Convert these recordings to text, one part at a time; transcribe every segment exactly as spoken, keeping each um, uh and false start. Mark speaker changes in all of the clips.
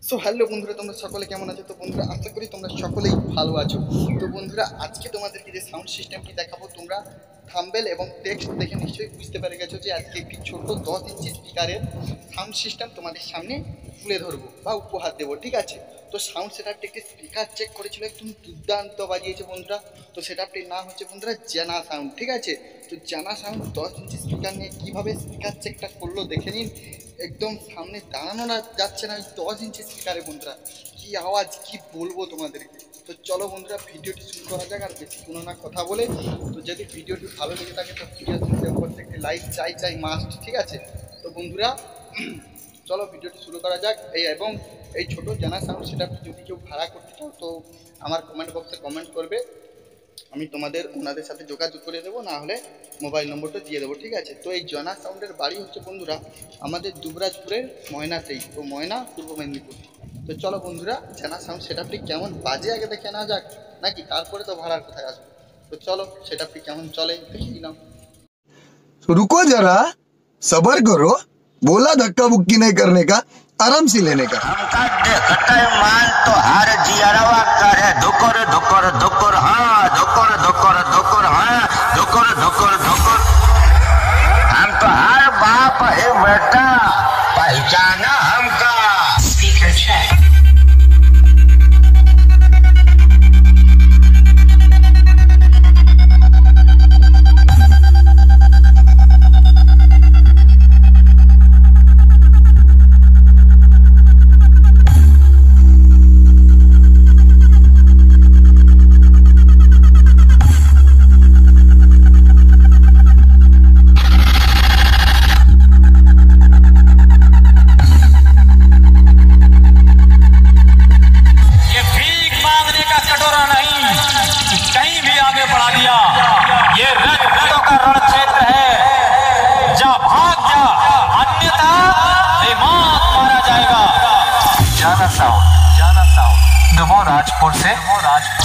Speaker 1: So hello বন্ধুরা, তোমরা সকলে কেমন আছো? তো বন্ধুরা আশা করি তোমরা সকলেই ভালো আছো। তো বন্ধুরা আজকে তোমাদেরকে যে সাউন্ড সিস্টেমটি দেখাবো, তোমরা থাম্বনেল এবং টেক্সট দেখে নিশ্চয়ই বুঝতে পেরে গেছো যে আজকে একটি ছোট দশ ইঞ্চি স্পিকারের সাউন্ড সিস্টেম তোমাদের সামনে তুলে ধরবো বা উপহার দেবো, ঠিক আছে? তো সাউন্ড সেটআপটি একটি স্পিকার চেক করেছিল, একদম দুর্দান্ত বাজিয়েছে বন্ধুরা। তো সেটআপটির নাম হচ্ছে বন্ধুরা জানা সাউন্ড, ঠিক আছে? তো জানা সাউন্ড দশ ইঞ্চি স্পিকার নিয়ে কীভাবে স্পিকার চেকটা করলো দেখে নিন। একদম সামনে দাঁড়ানো না যাচ্ছে না, দশ ইঞ্চি স্পিকারে বন্ধুরা কী আওয়াজ, কি বলবো তোমাদেরকে। তো চলো বন্ধুরা ভিডিওটি শুরু করা যাক, আর বেশি কোনো না কথা বলে। তো যদি ভিডিওটি ভালো লেগে থাকে তো ভিডিওটির উপর একটি লাইক চাই চাই মাস্ট, ঠিক আছে? তো বন্ধুরা চলো ভিডিওটি শুরু করা যাক। এই এবং এই ছোটো জানা সাউন্ড সেটআপটি যদি কেউ ভাড়া করতে চাও তো আমার কমেন্ট বক্সে কমেন্ট করবে, আমি তোমাদের ওনাদের সাথে যোগাযোগ করে দেবো, না হলে মোবাইল নম্বরটা দিয়ে দেবো, ঠিক আছে? তো এই জানা সাউন্ডের বাড়ি হচ্ছে বন্ধুরা আমাদের দুবরাজপুরের ময়নাতেই, তো ময়না পূর্ব মেদিনীপুর। তো চলো বন্ধুরা জানা সাউন্ড সেটআপটি কেমন বাজে আগে দেখে নেওয়া যাক, নাকি তারপরে তো ভাড়ার কোথায় আসবে। তো চলো সেটআপটি কেমন চলে দেখে নিলাম।
Speaker 2: रुको जरा, सबर करो, बोला धक्का बुक्की नहीं करने का, आराम से लेने का।
Speaker 3: मान तो हर जियरवा करे धुकर धुकर धुकर हाँ धुकर धुकर धुकर हाँ धुकर धुकर धुकर। हम तो हर बाप है बेटा, पहचाना हमका। Speaker check. जाना साउंड, जाना साउंड, दुबराजपुर से राजपुर।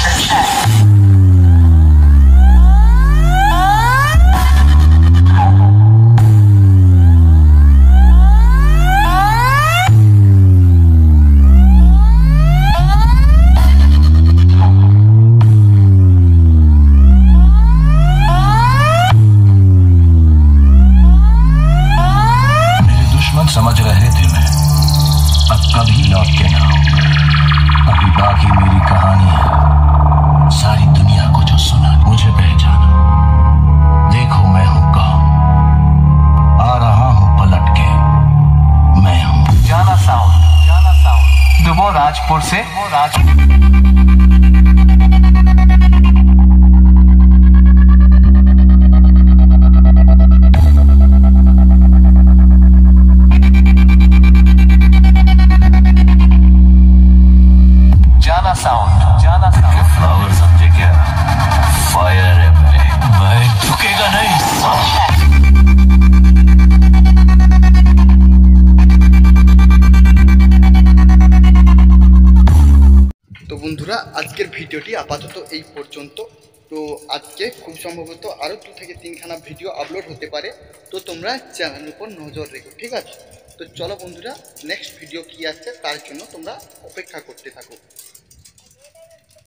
Speaker 3: मेरे दुश्मन समझ रहे थे मैं अब कभी लौट के ना आऊंगा। अभी बाकी मेरी कहानी है, सारी दुनिया को जो सुना मुझे पहचाना। देखो मैं हूं कौन, आ रहा हूं पलट के, मैं हूं जाना साउंड, जाना साउंड, दुबराजपुर से राजपुर। जाना साउंड, जाना साउंड, फ्लावर समझे क्या? फायर है मेरे, मैं झुकेगा नहीं।
Speaker 1: তো বন্ধুরা আজকের ভিডিওটি আপাতত এই পর্যন্ত। তো আজকে খুব সম্ভবত আরও দু থেকে তিনখানা ভিডিও আপলোড হতে পারে, তো তোমরা চ্যানেলের উপর নজর রেখো, ঠিক আছে? তো চলো বন্ধুরা নেক্সট ভিডিও কী আসছে তার জন্য তোমরা অপেক্ষা করতে থাকো।